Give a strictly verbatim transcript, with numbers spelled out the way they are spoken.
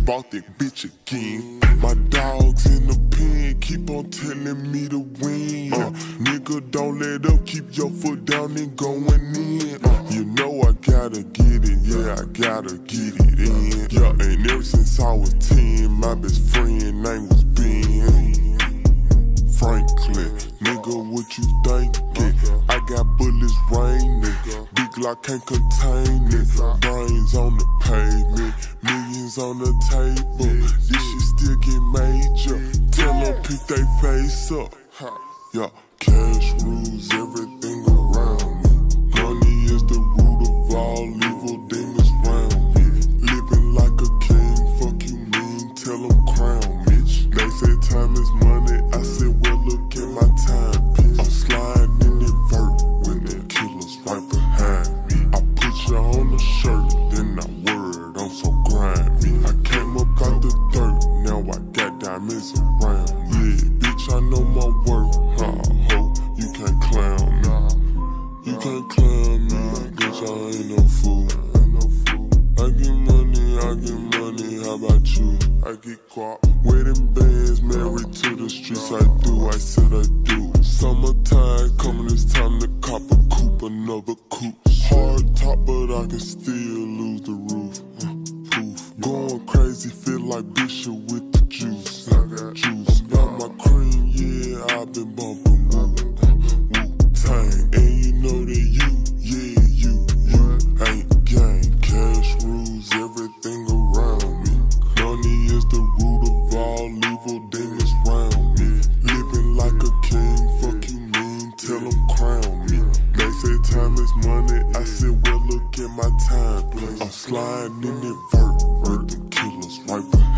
bought that bitch again. My dogs in the pen keep on telling me to win. Uh, nigga, don't let up, keep your foot down and going in. Uh, you know I gotta get it, yeah, I gotta get it in. Yeah, and ever since I was ten, my best friend name was Ben. Franklin, nigga, what you thinking? I got bullets raining, big Glock can't contain it. Brains on the pavement, millions on the table. This shit still get major. Tell them pick they face up. Yeah, cash rules everything around me. Money is the root of all evil demons round me. Living like a king, fuck you mean, tell them crown me. They say time is money, I said well look at my time piece. I'm sliding in that vert when the killers right behind me. I put you on the shirt, then I word, I'm so grimy. I came up out the dirt, now I got diamonds around. Yeah, bitch, I know my worth, huh, ho, you can't clown me. You can't clown me, bitch, I ain't no fool. I get money, I get money, how about you? I get guap, wedding bands, married to the streets. I do, I said I do. Summertime coming, it's time to cop a coupe, another coupe. Hard top, but I can still lose the roof. Uh, poof, going crazy, feel like Bishop with the juice. I got juice, got my cream, yeah, I've been bumping Wu Tang, and you know that you, yeah, you, you ain't gang. Cash rules everything around me. Money is the root of all evil demons round me. Living like a king, fuck you mean, tell them crown me. They say time is money, I said well look at my time, please. I'm sliding in that vert, with the killers right behind me.